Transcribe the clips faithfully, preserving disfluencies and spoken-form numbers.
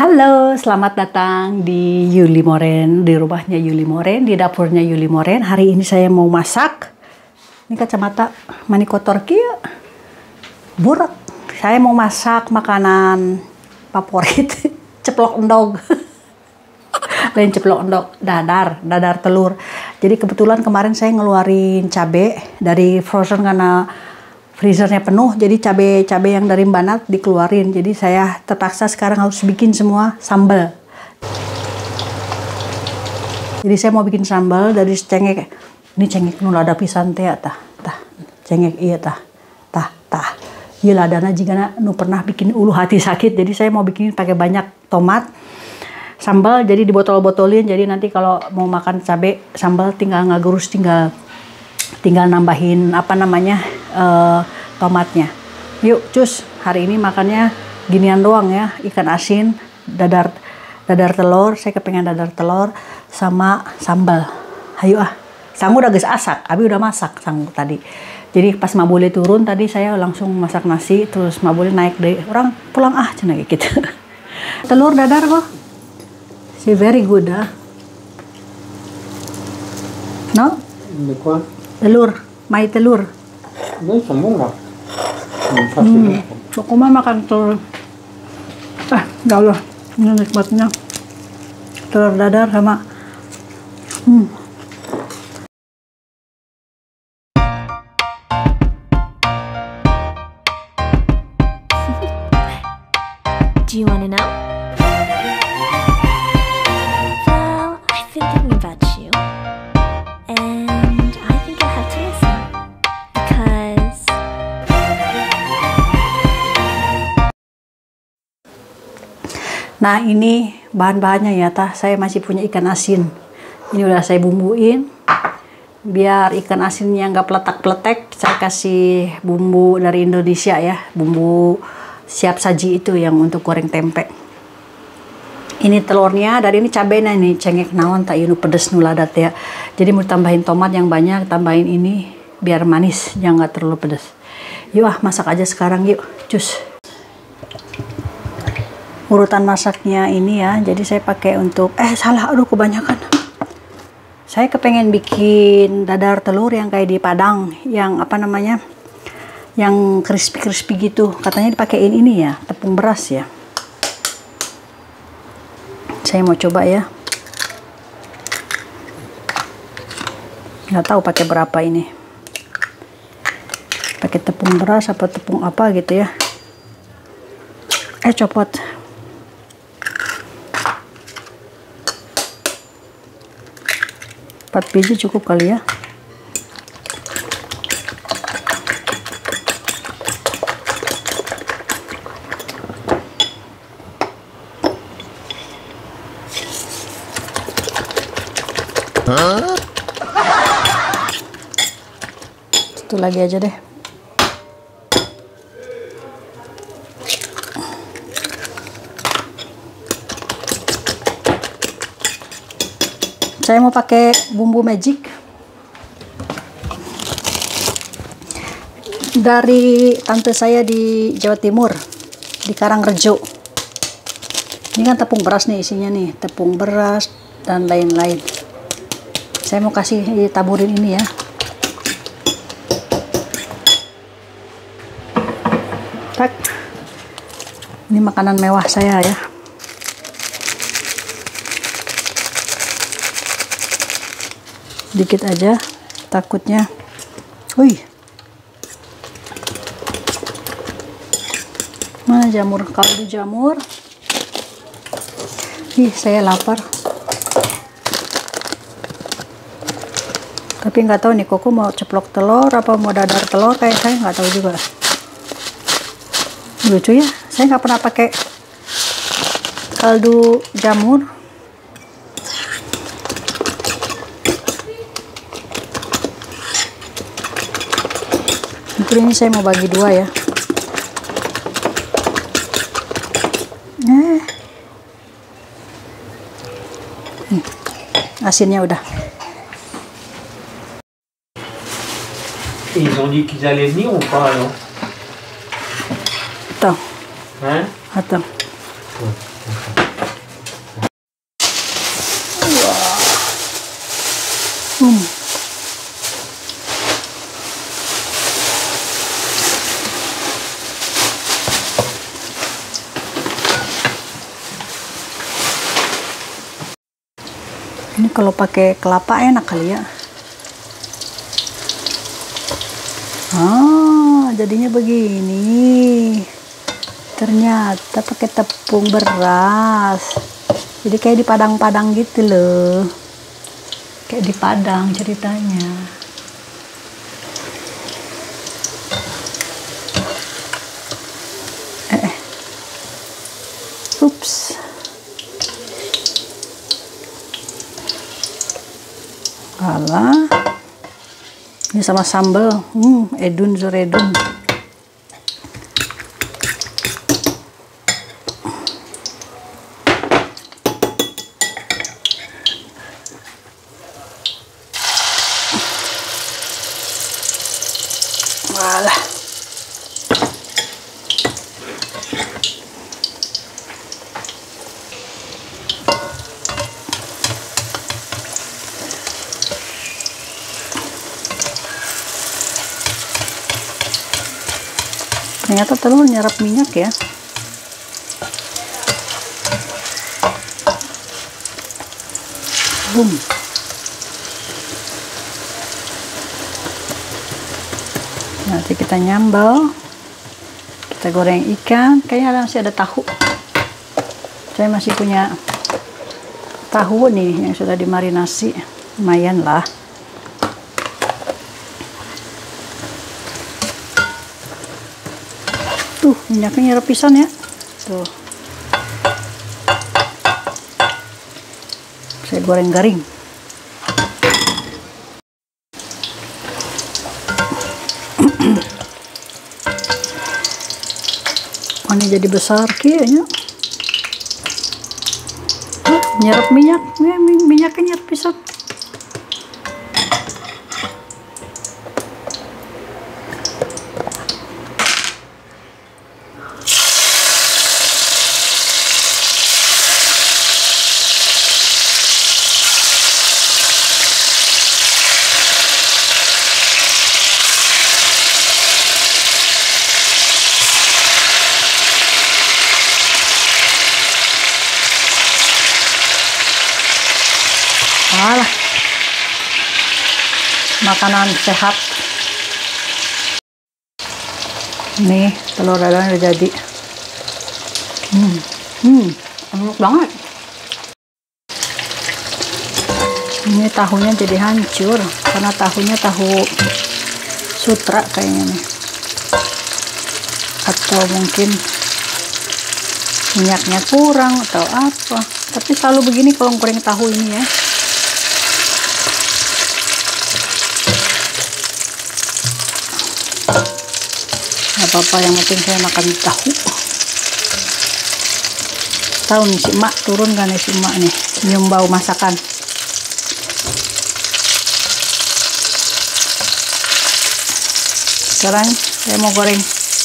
Halo, selamat datang di Yuli Moren, di rumahnya Yuli Moren, di dapurnya Yuli Moren. Hari ini saya mau masak. Ini kacamata mani kotor kia. Burak. Saya mau masak makanan favorit, ceplok endog. Lain ceplok endog, dadar, dadar telur. Jadi kebetulan kemarin saya ngeluarin cabe dari frozen karena freezernya penuh, jadi cabai-cabai yang dari Banat dikeluarin. Jadi saya terpaksa sekarang harus bikin semua sambal. Jadi saya mau bikin sambal dari cengek. Ini cengek nu lada pisan teh tah. Tah. Cengek iya tah. Tah, tah. Ieu ladana jigana nu pernah bikin ulu hati sakit. Jadi saya mau bikin pakai banyak tomat. Sambal jadi dibotol-botolin. Jadi nanti kalau mau makan cabai sambal tinggal ngagurus, tinggal tinggal nambahin apa namanya uh, tomatnya. Yuk cus, hari ini makannya ginian doang ya, ikan asin, dadar dadar telur. Saya kepengen dadar telur sama sambal. Hayu ah, sanggu udah geus asak, abi udah masak sanggu tadi. Jadi pas Mabule turun tadi saya langsung masak nasi, terus Mabule naik deh, orang pulang ah cenah gitu. Telur dadar kok, si very good ah. No? Telur, mai telur. Ini semua. Hmm, aku mah makan telur. Ah, ya Allah, ini nikmatnya. Telur dadar sama. Hmm. Do you wanna know? Well, I've been thinking about you. And I think you'll have to listen. Because Nah ini bahan-bahannya ya tah. Saya masih punya ikan asin. Ini udah saya bumbuin. Biar ikan asinnya nggak peletak-peletek, saya kasih bumbu dari Indonesia ya. Bumbu siap saji itu yang untuk goreng tempe. Ini telurnya, dari ini cabenya nih, cengek naon tak nu pedes nu ladat ya. Jadi mau tambahin tomat yang banyak, tambahin ini biar manis, yang nggak terlalu pedes. Yuk ah, masak aja sekarang yuk, cus. Urutan masaknya ini ya, jadi saya pakai untuk, eh salah, aduh kebanyakan. Saya kepengen bikin dadar telur yang kayak di Padang, yang apa namanya, yang crispy-crispy gitu. Katanya dipakein ini ya, tepung beras ya. Saya mau coba ya. Nggak tahu pakai berapa ini. Pakai tepung beras apa tepung apa gitu ya. Eh copot. empat biji cukup kali ya. Huh? Satu lagi aja deh. Saya mau pakai bumbu magic dari tante saya di Jawa Timur, di Karangrejo. Ini kan tepung beras nih isinya nih, tepung beras dan lain-lain. Saya mau kasih taburin ini ya. Tak. Ini makanan mewah saya ya. Dikit aja, takutnya. Wih. Mana jamur, kaldu jamur. Ih, saya lapar. Tapi nggak tahu nih Koko mau ceplok telur apa mau dadar telur, kayak saya nggak tahu juga. Lucu ya, saya nggak pernah pakai kaldu jamur. Mungkin ini saya mau bagi dua ya. Eh. Hmm. Asinnya udah. Ils ont dit qu'ils allaient venir ou pas alors? Attends. Hein? Attends. Ini kalau pakai kelapa enak kali ya. Ah, jadinya begini. Ternyata pakai tepung beras. Jadi kayak di Padang-Padang gitu loh. Kayak di Padang ceritanya. Eh, eh. Ups. Alah. Ini sama sambal. Hmm, edun zoredun. Walah. Ternyata telur nyerap minyak ya. Boom. Nanti kita nyambal. Kita goreng ikan. Kayaknya masih ada tahu. Saya masih punya tahu nih yang sudah dimarinasi. Lumayan lah. Tuh, minyaknya nyerap pisan ya. Tuh. Saya goreng garing. Oh, ini jadi besar kayaknya. Huh, nyerap minyak. Minyaknya nyerap pisan. Alah, makanan sehat. Nih telur dadar udah jadi. Hmm, hmm, enak banget. Ini tahunya jadi hancur karena tahunya tahu sutra kayaknya nih. Atau mungkin minyaknya kurang atau apa. Tapi selalu begini kalau goreng tahu ini ya. Gak apa-apa, yang penting saya makan tahu. Tahu nih si emak turun kan nih si emak nih nyium bau masakan. Sekarang saya mau goreng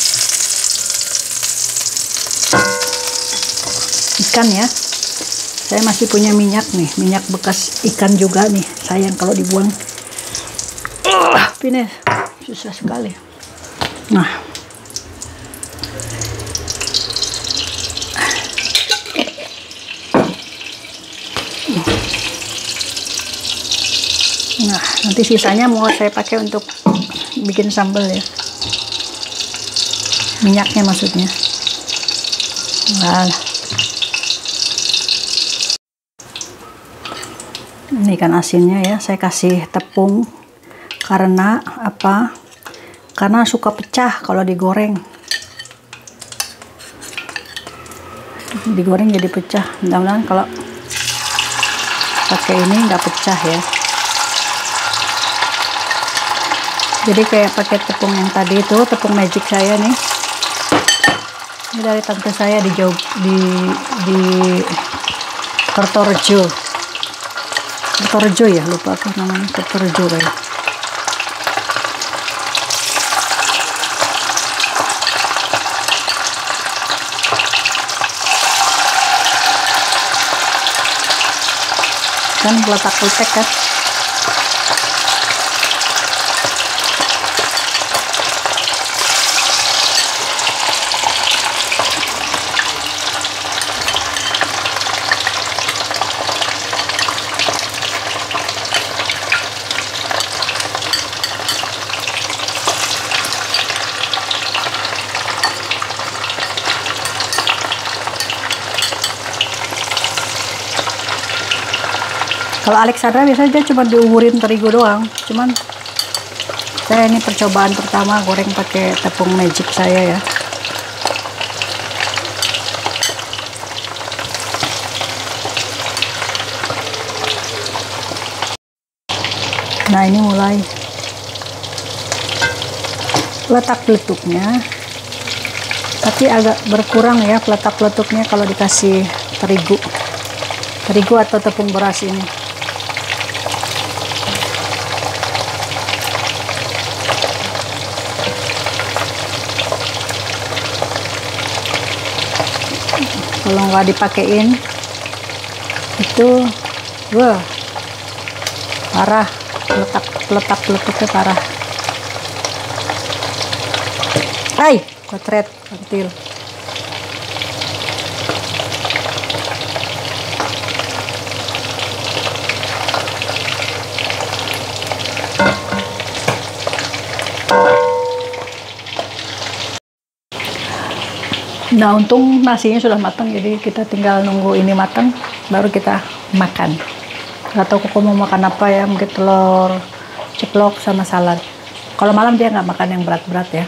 ikan ya. Saya masih punya minyak nih, minyak bekas ikan juga nih. Sayang kalau dibuang. Uh, Pines, susah sekali. Nah, nah nanti sisanya mau saya pakai untuk bikin sambal ya. Minyaknya maksudnya. Nah, ini ikan asinnya ya. Saya kasih tepung karena apa? Karena suka pecah kalau digoreng. Digoreng jadi pecah. Mudah-mudahan kalau pakai ini nggak pecah ya. Jadi kayak pakai tepung yang tadi itu, tepung magic saya nih. Ini dari tante saya di Jog di di Kertorejo. Kertorejo ya, lupa apa namanya, Kertorejo kayak. Kan letak-letek kan. Kalau Alexandra biasanya dia cuma diumurin terigu doang. Cuman saya ini percobaan pertama goreng pakai tepung magic saya ya. Nah ini mulai letak-letuknya, tapi agak berkurang ya letak-letuknya kalau dikasih terigu terigu atau tepung beras ini. Kalau nggak dipakein itu wah parah, letak letak letaknya parah. Hai, kotret, pentil. Nah, untung nasinya sudah matang, jadi kita tinggal nunggu ini matang, baru kita makan. Gak tahu kok mau makan apa ya, mungkin telur ceplok sama salad. Kalau malam dia nggak makan yang berat-berat ya.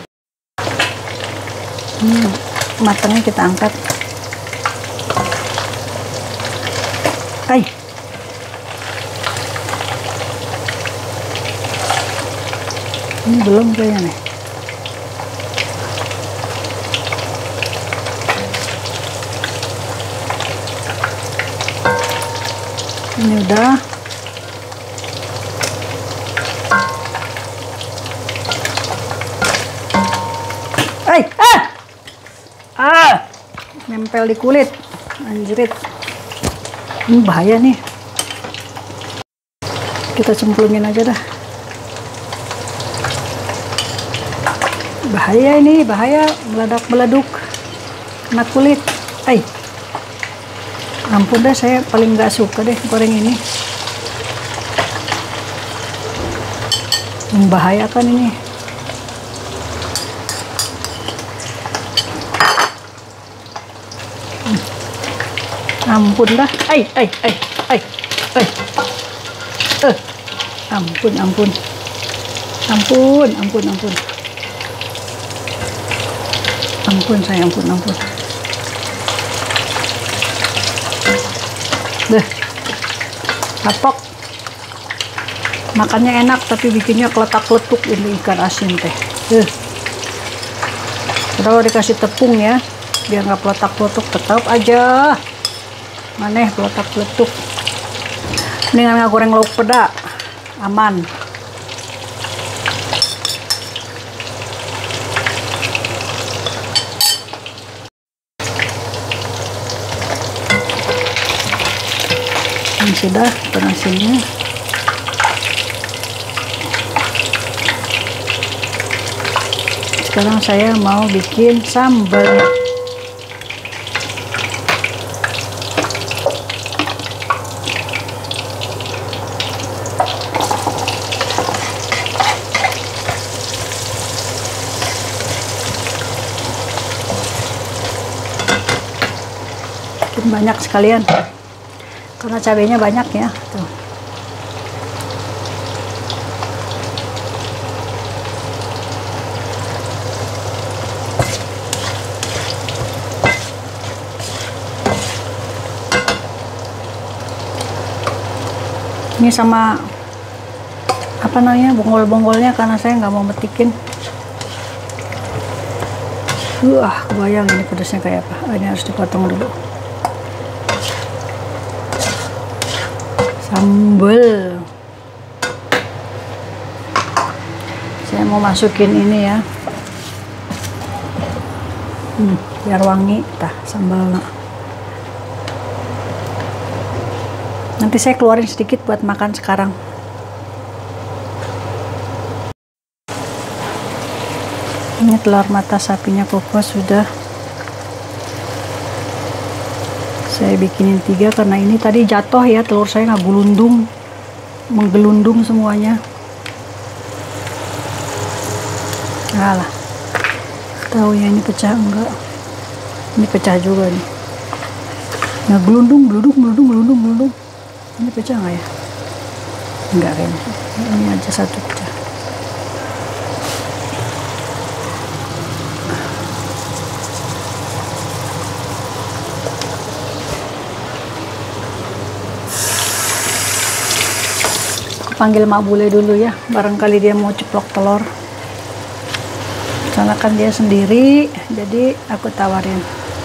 Ini matangnya kita angkat. Hai. Ini belum kayaknya nih. Ini udah. Hai, ah. Ah. Nempel di kulit. Anjrit. Ini bahaya nih. Kita cemplungin aja dah. Bahaya ini, bahaya meledak-meleduk kena kulit. Hai. Ampun deh, saya paling nggak suka deh goreng ini. Membahayakan ini. Hmm. Ampun dah. Ai, ai, ai, ai, ai. Eh. Ampun, ampun. Ampun, ampun, ampun. Ampun saya, ampun, ampun. Deh, kapok. Makannya enak tapi bikinnya keletak-letuk ini ikan asin teh. Deh. Kalau dikasih tepung ya, biar nggak peletak-letuk, tetap aja maneh peletak-letuk. Dengan nggak goreng lauk peda, aman. Ini sudah nasinya. Sekarang saya mau bikin sambal. Bikin banyak sekalian. Karena cabenya banyak ya. Tuh. Ini sama apa namanya bonggol-bonggolnya karena saya nggak mau metikin. Wah, kebayang ini pedasnya kayak apa. Oh, ini harus dipotong dulu. Sambal. Saya mau masukin ini ya. Hmm, biar wangi tah sambalnya. Nanti saya keluarin sedikit buat makan sekarang. Ini telur mata sapinya kukus sudah. Saya bikinin tiga karena ini tadi jatuh ya, telur saya nggak gulundung, menggelundung semuanya. Alah, tahu ya ini pecah enggak? Ini pecah juga nih. Nggak gelundung, gelundung, gelundung, gelundung, gelundung. Ini pecah nggak ya? Enggak kayaknya. Ini aja satu aja. Aku panggil Mak Bule dulu ya, barangkali dia mau ceplok telur. Karena kan dia sendiri, jadi aku tawarin.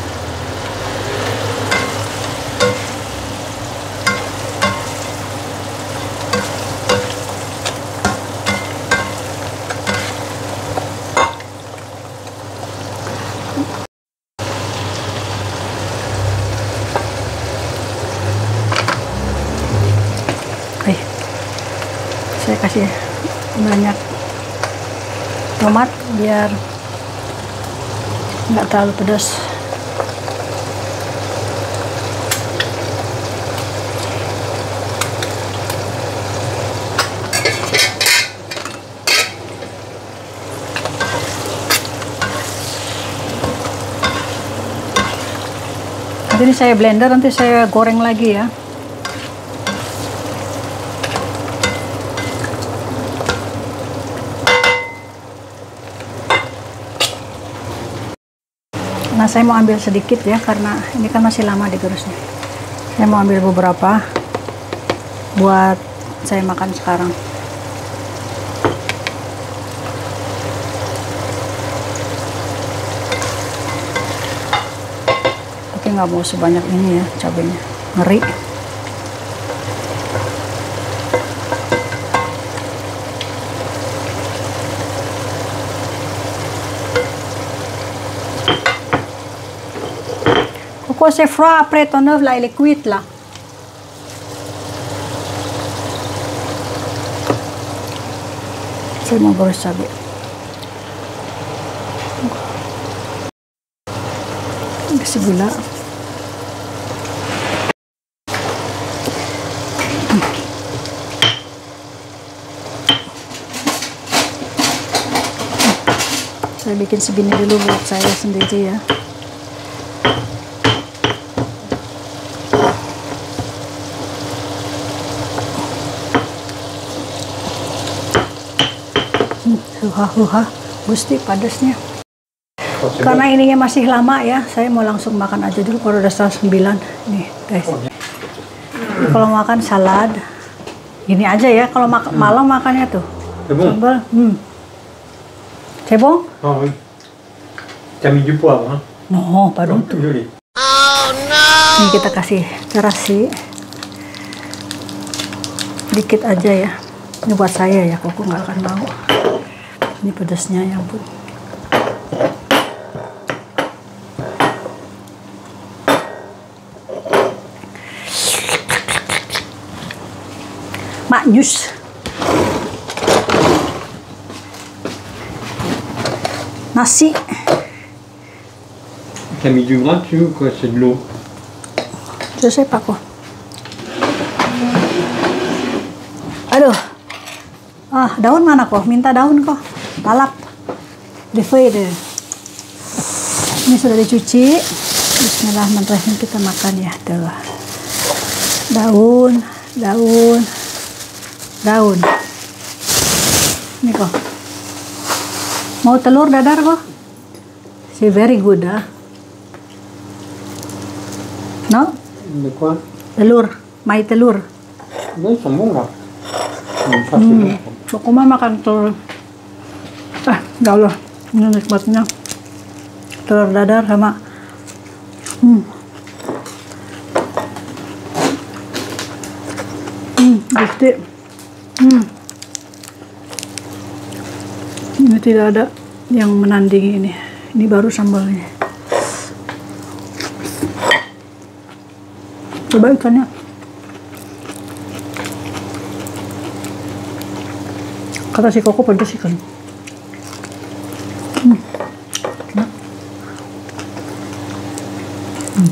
Eh, saya kasih banyak tomat biar nggak terlalu pedas. Nanti ini saya blender, nanti saya goreng lagi ya. Nah, saya mau ambil sedikit ya, karena ini kan masih lama digerusnya. Saya mau ambil beberapa buat saya makan sekarang. Tapi nggak mau sebanyak ini ya cabenya, ngeri. Pourquoi c'est froid après ton œuf là, il est cuit là? Saya mau goreng cabai. Kasih gula. Saya bikin segini dulu buat saya sendiri ya. Huha-huha, gusti padasnya. Karena ininya masih lama ya, saya mau langsung makan aja dulu kalau udah setengah sembilan. Nih guys, ini kalau makan salad, ini aja ya. Kalau mak malam makannya tuh sambal. Hmm. C'est bon? Ah oui. T'as mis du poivre, hein? No, pas du tout. Joli. Oh no! Ini kita kasih terasi dikit aja ya. Ini buat saya ya, koko nggak akan mau. Ini pedasnya ya ampun. Maknyus. Nasi. T'as mis du gras dessus ou quoi? C'est de l'eau. Je sais pas quoi. Aduh. Ah, daun mana kok? Minta daun kok. Lalap. Defade. Ini sudah dicuci. Bismillahirrahmanirrahim, kita makan ya. Tuh. Daun, daun, daun. Ini kok. Mau telur dadar kok? C'est very good, ah. No? De quoi? Telur, mai telur. Non, ils sont bons là. Ça, c'est bon. Aku mah makan telur. Ah, ya Allah, ini nikmatnya. Telur dadar sama hmm. Hmm, gusti. Hmm. Ini tidak ada yang menandingi ini. Ini baru sambalnya. Coba ikannya. Kata si Koko pedas ikan. Hmm. Nah. Hmm.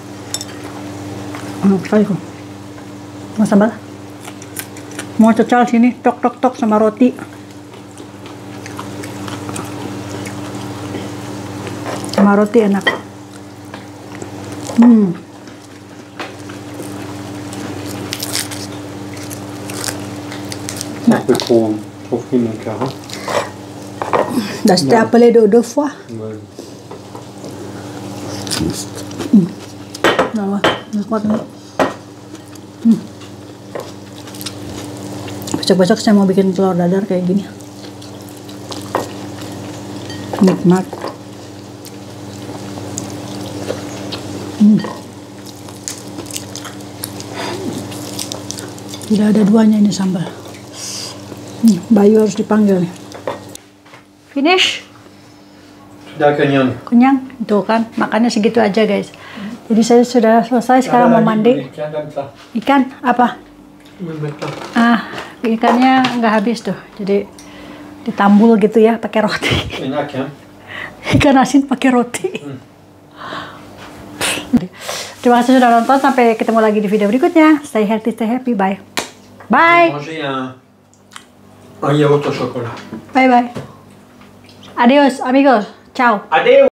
Enak sekali kok. Mau sambal? Mau cecal sini, tok tok tok sama roti. Sama roti enak. Hmm. C'est un peu trop, trop frit mon cœur. Hein. Là, je t'ai appelé deux, deux fois. Ouais. Nah, nikmat nih. Hmm. Besok-besok saya mau bikin telur dadar kayak gini. Nikmat. Hmm. Tidak ada duanya ini sambal. Hmm, Bayu harus dipanggil nih. Finish? Sudah kenyang. Kenyang? Tuh kan, makannya segitu aja guys. Jadi saya sudah selesai, sekarang mau mandi. Ikan apa? Ah, ikannya nggak habis tuh. Jadi ditambul gitu ya, pakai roti. Enak ya? Ikan asin pakai roti. Hmm. Terima kasih sudah nonton. Sampai ketemu lagi di video berikutnya. Stay healthy, stay happy. Bye. Bye. Manger un, un yaourt au chocolat. Bye bye. Adios, amigos. Ciao. Adieu.